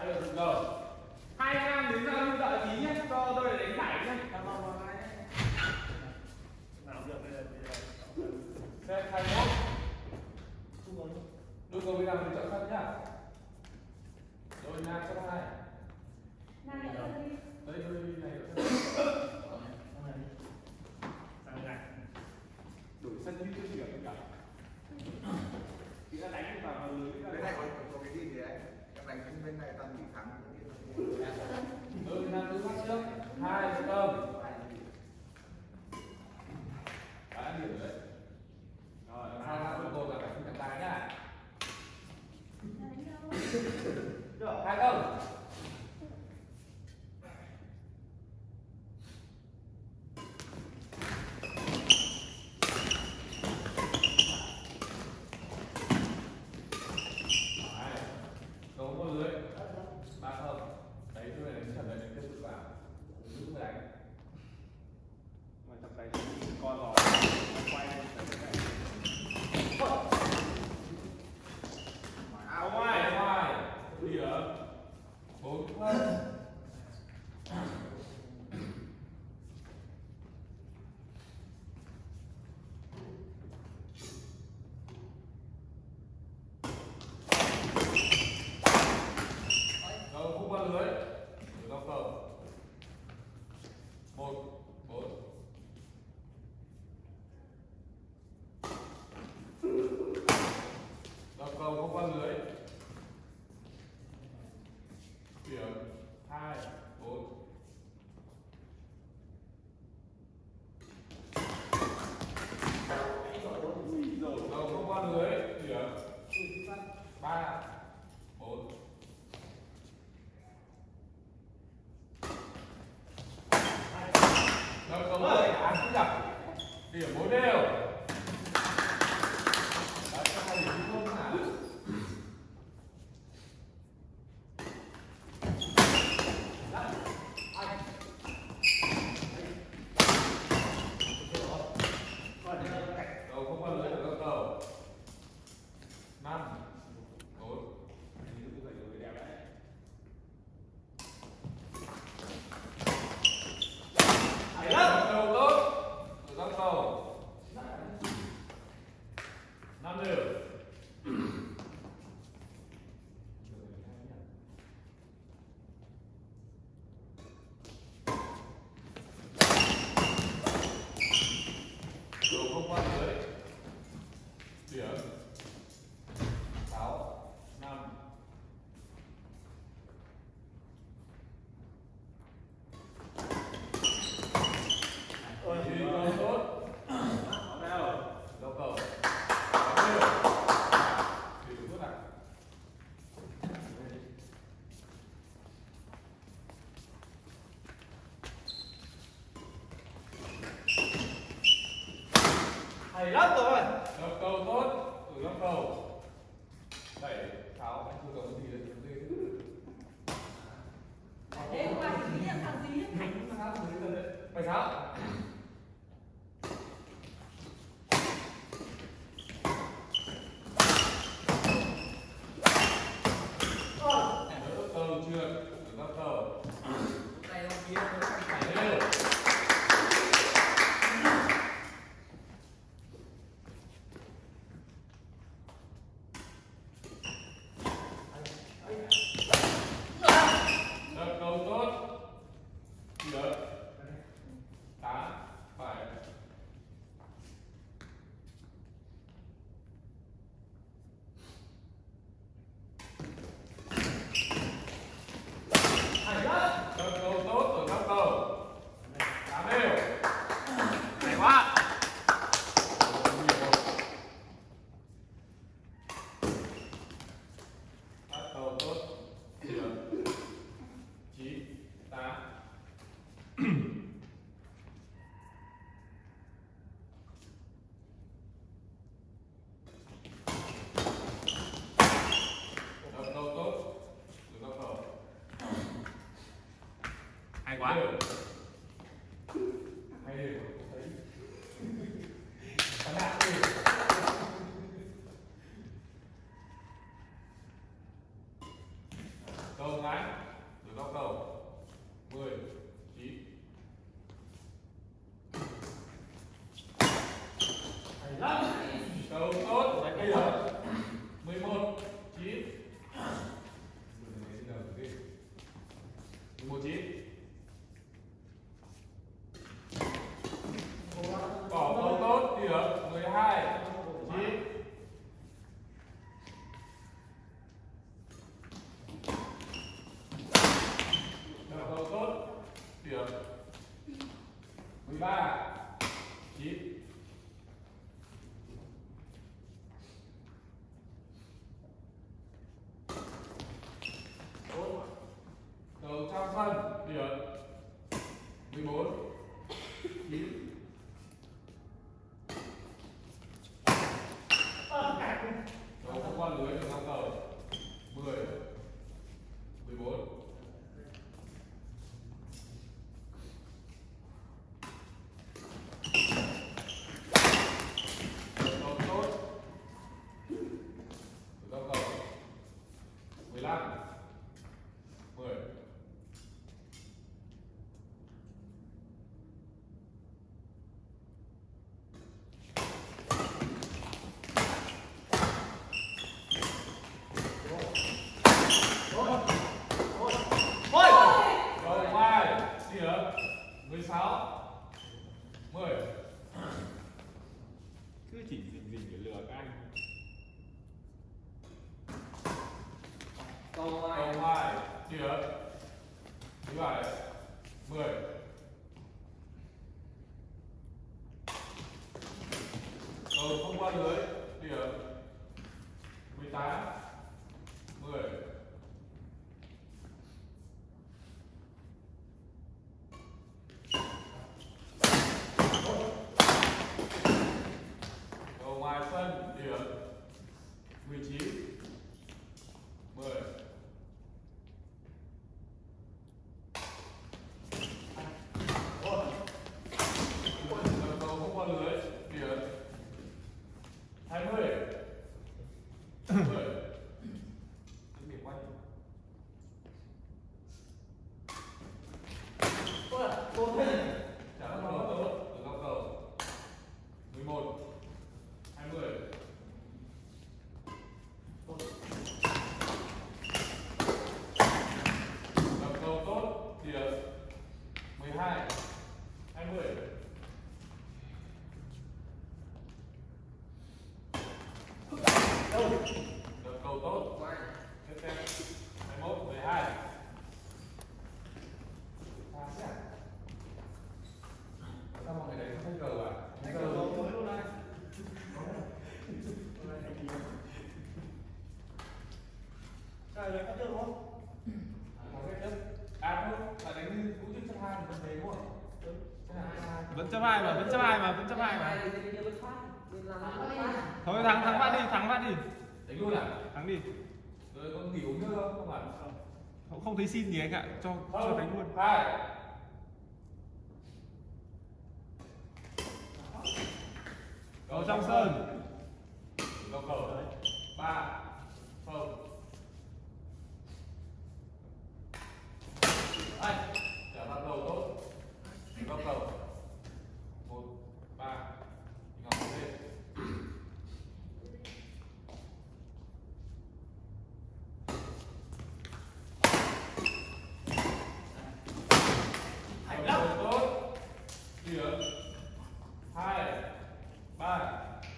Rồi. Hai anh em đứng ra lưu đợi tí nhé, cho tôi đánh giải nhé. Đây, 21. Đưa cầu bây giờ mình chọn sân nhá. Rồi Nam số 2. Nam nhận sân đi. Đây tôi này đổi sân như chưa chuyển cả. Thì đã đánh vào lưới cái này có cái gì đấy em đánh bên này toàn bị thắng. Rồi Nam cứ phát trước 2 công. Đã điểm rồi đấy. Rồi hai là cô là phải không tài nhá. 2 công. Không qua lưới. Điểm 2 4. Rồi không qua lưới. Điểm 3 4. Rồi cầu ơi, án không nhập. Điểm 4 đều. Hay lắm rồi. Góc cầu tốt, từ góc cầu 7 6 anh chưa cầu gì đấy. Thế hôm qua thì nghĩ là thằng gì hết Thành. Phải sao? Cầu chưa, từ góc cầu. Tay ông kia nó phải Đều. Cầu tốt. Được. 8 7. hay lắm. Cầu tốt ở góc cầu. 8 đều. Hay quá. Cầu tốt. Được. 9 8. Cầu tốt. Từ góc cầu. Hay quá. Đều. Hay đều. Thấy. Bắn đạn đi. Cầu ngắn. 11-9. Bỏ câu tốt, điểm 12-9. Đập câu tốt, điểm 13-9. Cầu trong sân, điểm 14-9. Cầu không qua lưới được 5 cầu 10-14. Cầu tốt được 5 cầu 15-10. Cầu ngoài, điểm 16-10. Cứ chỉ rình để lừa các anh. Cầu ngoài, điểm 17-10. Cầu không qua lưới, điểm 18-10. Cầu ngoài sân, điểm 19-10. Cầu không qua lưới, điểm 20-10. Điểm quay. Trả các cầu tốt, từ góc cầu 11-20. Đập cầu tốt, điểm 12-20. Đập cầu tốt, tiếp theo 21-12. Sao mọi người đánh không cờ à? Đánh cờ mới luôn đây. Rồi là có chưa đúng không? À không, là đánh cũng như chấp hai mình thế đúng không? Vẫn chấp hai mà, vẫn chấp hai mà, vẫn chấp hai mà. Thôi thắng phát đi, thắng phát đi. Đánh luôn à? Thắng đi. Rồi con nghỉ uống nước không? Không phải. Không thấy xin gì anh ạ, cho đánh luôn. 2. Cầu trong sân. Cầu cầu đấy. 3. Không. Anh. Trả bắt đầu tốt. Cầu cầu. 1, 3. Ngọc lên. Cầu tốt. Điểm 2, 3.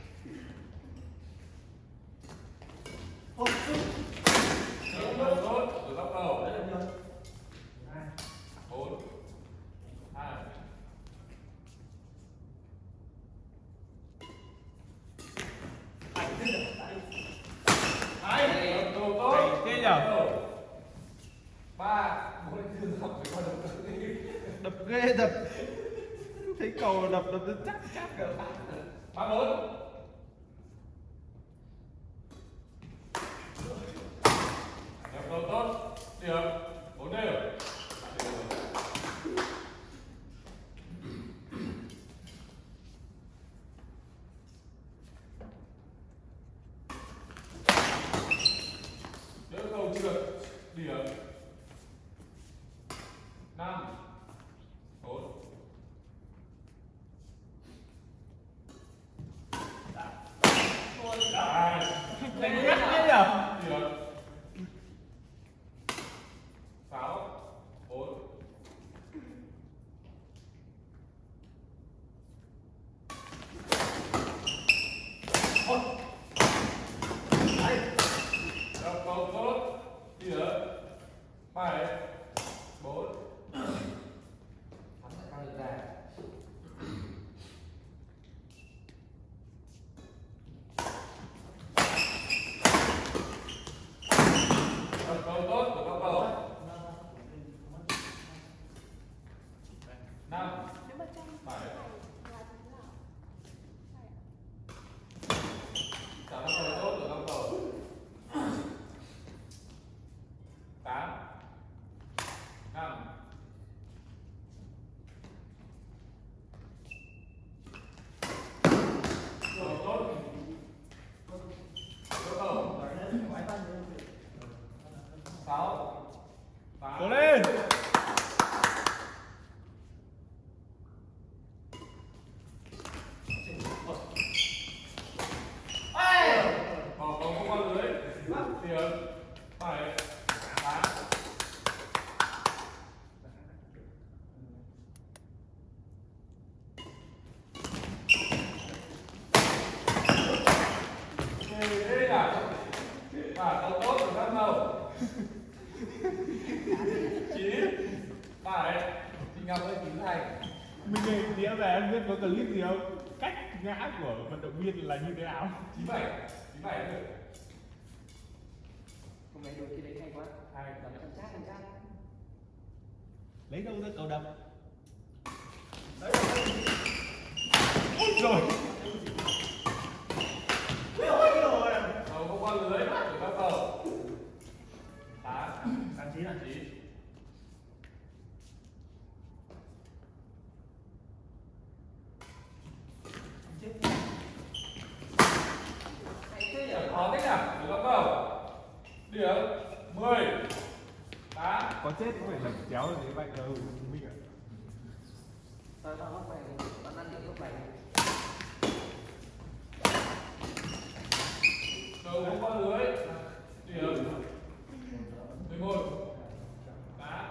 Cầu tốt. Từ góc cầu. 4, 2. Cầu tốt. Thế nhở? 3, 4 trường học phải con đập đi. Đập ghê đập. Thấy cầu đập chắc chắc cả. 3, 4. Đập cầu tốt. Điểm 4 đều. Đỡ cầu trượt. Điểm 5, 4. Đánh ghét thế nhở? Điểm 5 Nếu mà trong 7 này là thế nào? trả các cầu tốt được các cầu 8 5 cầu tốt các cầu 6 8 Cố lên. Bỏ cầu không qua lưới tiền 7 8 đây là và cầu tốt của các cầu 9 7 thì Ngọc ơi chín thành Mình nghe đĩa về em biết có clip gì không? Cách ngã của vận động viên là như thế nào? 97 được Hôm nay đôi khi đấy hay quá. hai Đấm trăm chắc. Lấy đâu ra cầu đập? Ôi rồi. cầu không qua lưới của các cầu 8 9 khó thế nhỉ của các cầu điểm 10 8 Có chết cũng phải lật chéo để vậy đâu mình ạ. Tao mắc bài này, bạn ăn những lúc này. cầu không qua lưới điểm 11 8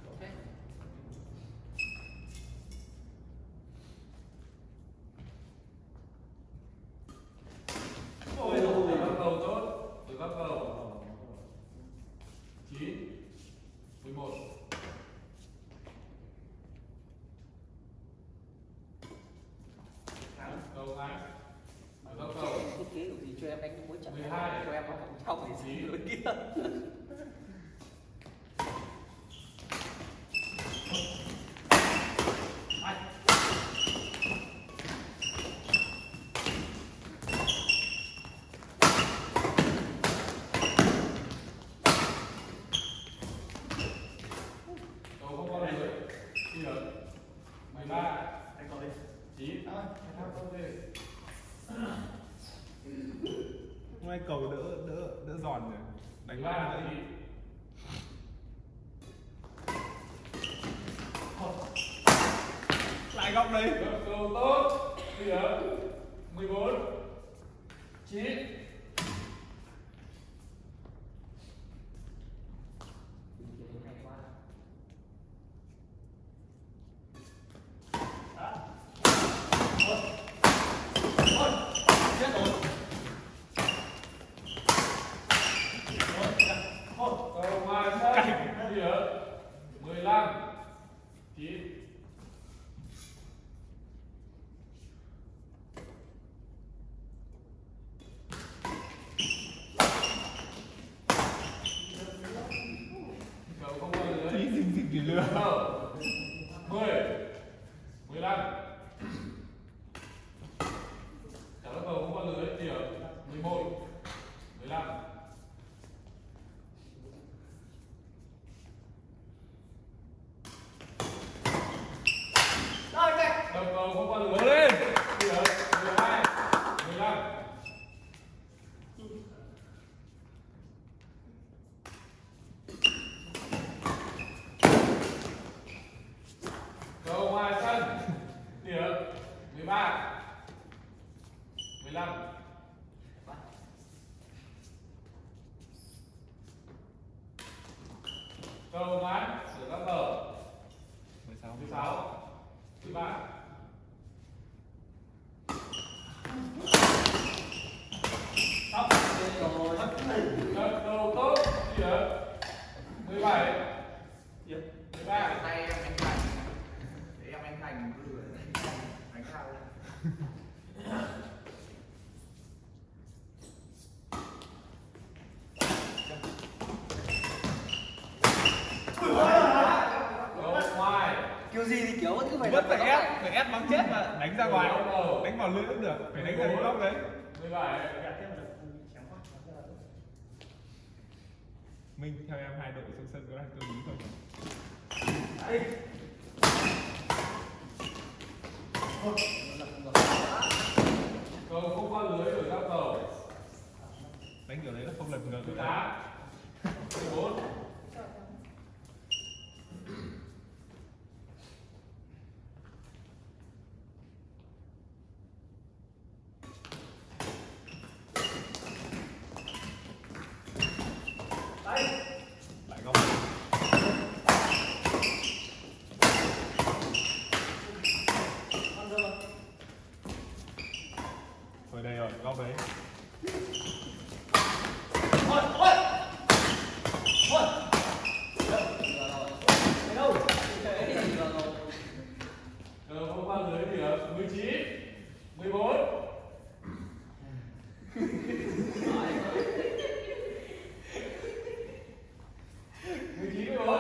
ôi từ các cầu tốt từ các cầu 9 11 cầu ngắn từ các cầu Thiết kế của gì cho em đánh mỗi trận 12. cho em nó không xong thì gì lối kia. cầu không qua lưới điểm 13 Anh có đi. 9 không đi Hôm nay cầu đỡ giòn rồi. Đánh 13 lại thì lại góc đây. cầu tốt điểm 14 9 Hay quá. cầu ngoài sân điểm 15 9 cầu không qua lưới Tí xinh thì lừa. cầu 10 15 trả các cầu không qua lưới điểm 11 15 đầu cầu không qua lưới Cố lên. điểm 12 15 cầu ngoài sân điểm 13 15 cầu ngắn sửa các cầu 16. 16 13 Xong rồi. Gật đầu tốt điểm 17 Gì? 13 tay em đánh thành để em đánh thành cứ đánh sao cầu ngoài Chưa kiểu gì thì kiểu vẫn cứ phải Vẫn phải góc ép, này. phải ép bắn chết mà đánh ra ngoài, đánh vào lưới cũng được, phải đánh ra cái góc đấy. 17. Minh theo em hai đội trong sân có đang tương lý không? Cầu không qua lưới rồi giao cầu. Đánh kiểu đấy là không lật ngược được. 18. 14. Lại góc. Thôi đây rồi, góc đấy. Cầu không qua lưới thì ở 19. 14. 19, 14.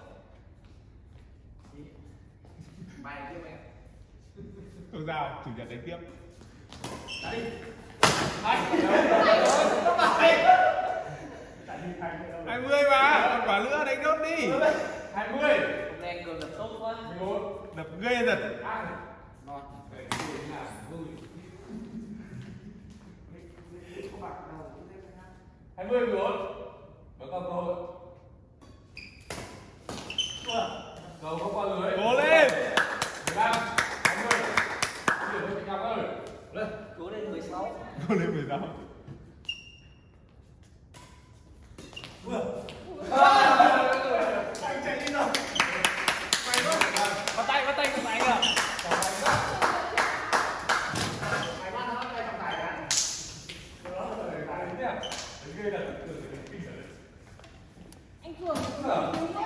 Mày tiếp em. Không sao, chủ nhật đánh tiếp. 20 mà, còn quả nữa đánh nốt đi. 20. Hôm nay cường đập tốt quá. 11. Đập ghê thật. Ngon. Đấy, vui nào, vui. 20, 14. Vẫn còn cơ hội. Cầu không qua lưới. Cố lên. 15. 20. Điểm hơi bị cao ơi. Lên. Cố lên 16. Cố lên 16. Bắt tay kìa. Mày bắt nó tay trong tài đã. Ghê thật. Anh Cường